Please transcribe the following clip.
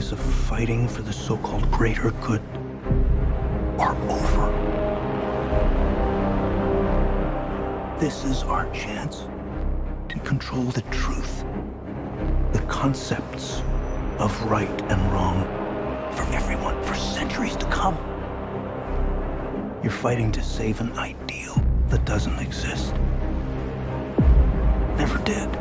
days of fighting for the so-called greater good are over. This is our chance to control the truth, the concepts of right and wrong for everyone for centuries to come. You're fighting to save an ideal that doesn't exist. Never did.